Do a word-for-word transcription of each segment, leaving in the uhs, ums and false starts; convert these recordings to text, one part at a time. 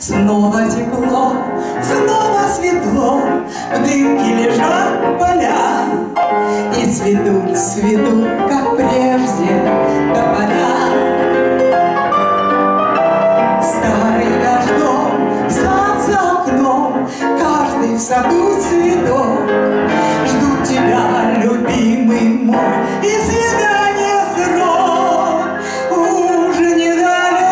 Снова тепло, снова светло, в дымке лежат поля, и цветут, цветут, как прежде, тополя. Старый дождем, сад за окном, каждый в саду цветок. Ждут тебя, любимый мой, и свидание срок уже недалек.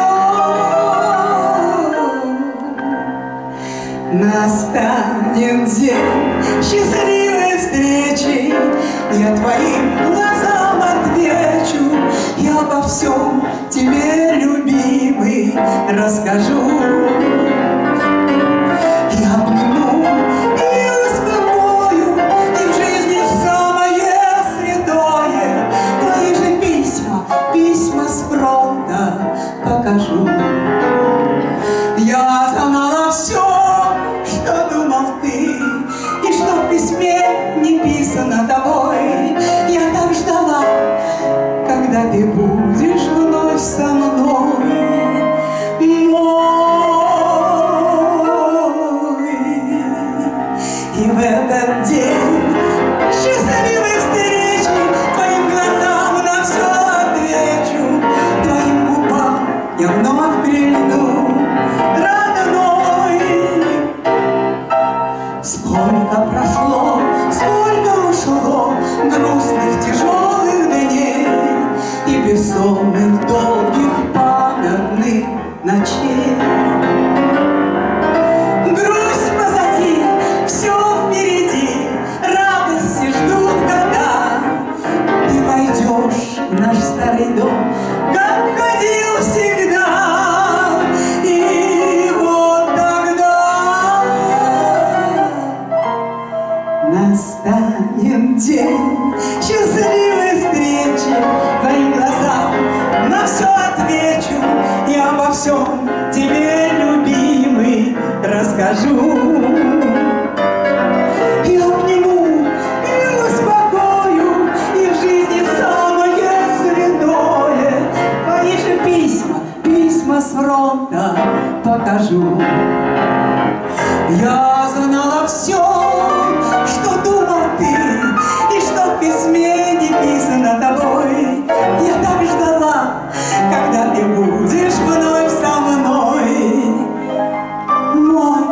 Настанет день счастливой встречи, я твоим глазам отвечу, я обо всем тебе, любимый, расскажу. Я обниму и успокою, и в жизни самое святое твои же письма, письма с фронта покажу. Я знала все, что думал ты, и что в письме не писано тобой. Я так ждала, когда ты будешь вновь со мной, мой. И в этот день счастливой встречи твоим глазам на все отвечу, твоим губам я вновь прильну, родной. Сколько прошло, сколько ушло грустных, тяжелых дней и бессонных, долгих, памятных ночей. Грусть позади, все впереди, радости ждут года. Ты пойдешь в наш старый дом, как ходил всегда. И вот тогда настанет день счастливой встречи, твоим глазам на все отвечу, я обо всем тебе, любимый, расскажу. И обниму, и успокою, и в жизни самое святое твои же письма, письма с фронта покажу. Я знала все, что думал ты, и что в письме не писано тобой. Я так ждала, когда ты будешь вновь со мной, мой.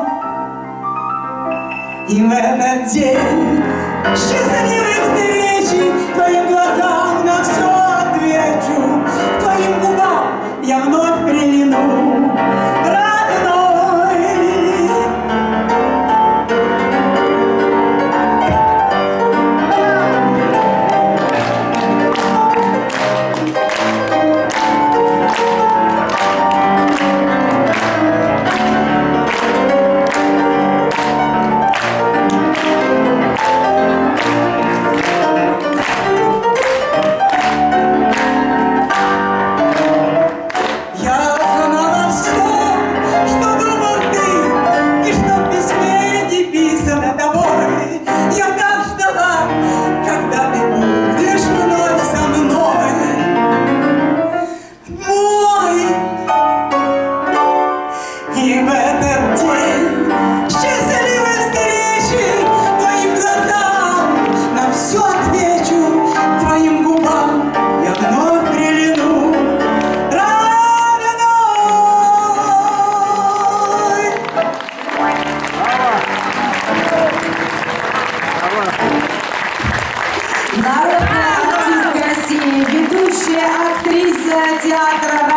И в этот день счастливой встречи твоим глазам на все отвечу, твоим губам я вновь прильну, родной. Народная артистка России, ведущая актриса театра